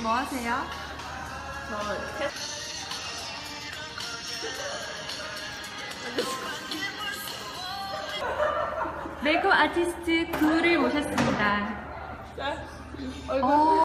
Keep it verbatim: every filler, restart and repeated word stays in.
뭐 하세요? 저 메이크업 아티스트 구를 모셨습니다. 자, 얼굴 어.